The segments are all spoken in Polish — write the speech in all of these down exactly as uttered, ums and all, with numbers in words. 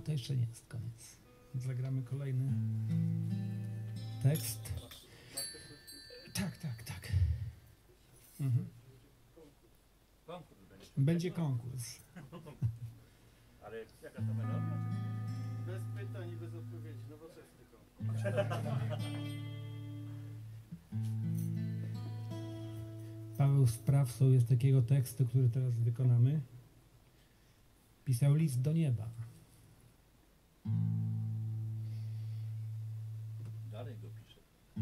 to jeszcze nie jest koniec. Zagramy kolejny tekst. Tak, tak, tak. Mhm. Będzie konkurs. Ale jaka to melodia? Bez pytań i bez odpowiedzi. Nowoczesny konkurs. Paweł Sprawcą jest takiego tekstu, który teraz wykonamy. Pisał list do nieba. Dalej go pisze.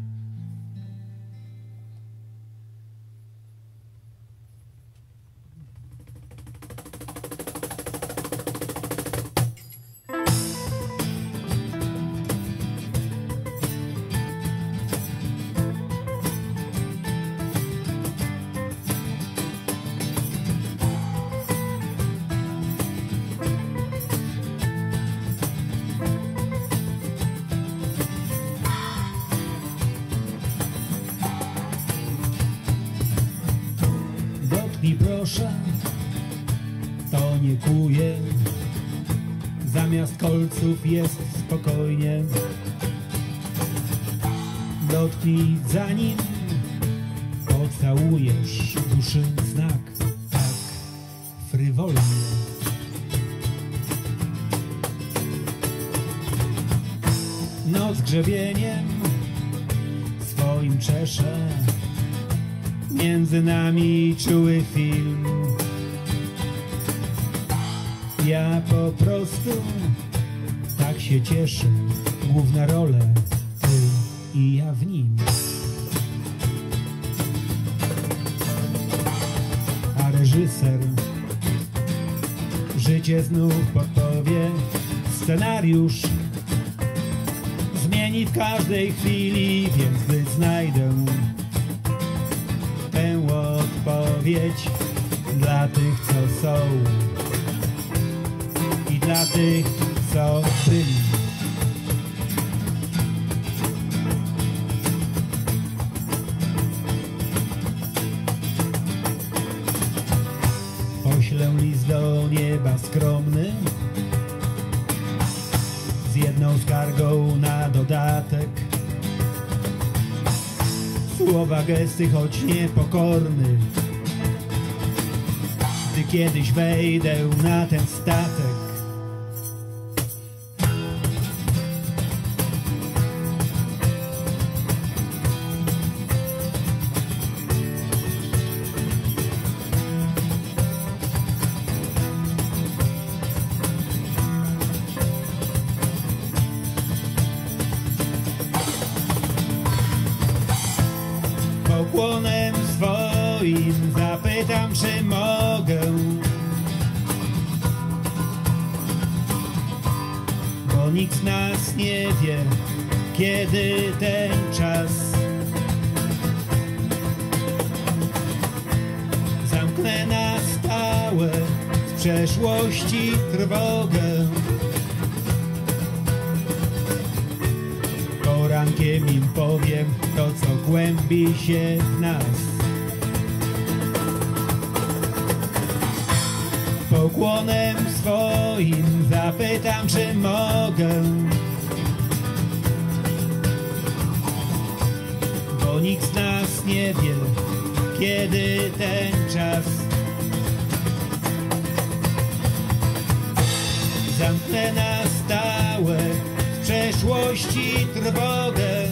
I proszę, to nie kuje, zamiast kolców jest spokojnie. Dotknij, zanim pocałujesz duszy znak, tak frywolnie. Noc grzebieniem swoim czesze, między nami czuły film. Ja po prostu tak się cieszę, główna rola, ty i ja w nim. A reżyser życie znów podpowie, scenariusz zmieni w każdej chwili, więc gdy znajdę tę odpowiedź dla tych, co są i dla tych, co byli. Poślę list do nieba skromny z jedną skargą na dodatek. Słowa, gesty, choć niepokorny, gdy kiedyś wejdę na ten statek. Pokłonem swoim zapytam, czy mogę, bo nikt z nas nie wie, kiedy ten czas. Zamknę na stałe z przeszłości trwogę. Porankiem im powiem to, co głębi się w nas. Pokłonem swoim zapytam, czy mogę, bo nikt z nas nie wie, kiedy ten czas. Zamknę na stałe z przeszłości trwogę.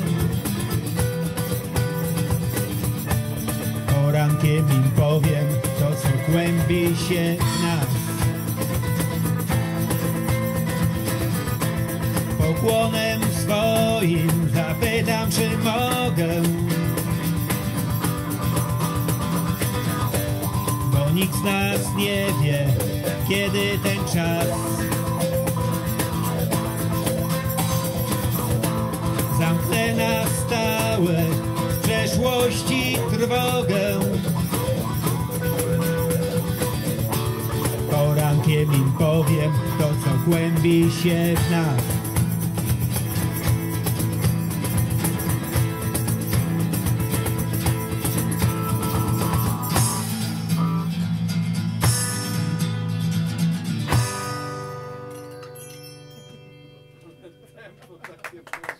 Porankiem im powiem to, co głębi się w nas. Pokłonem swoim zapytam, czy mogę, bo nikt z nas nie wie, kiedy ten czas. Zamknę na stałe z przeszłości trwogę. Porankiem im powiem to, co głębi się w nas. pieprzone.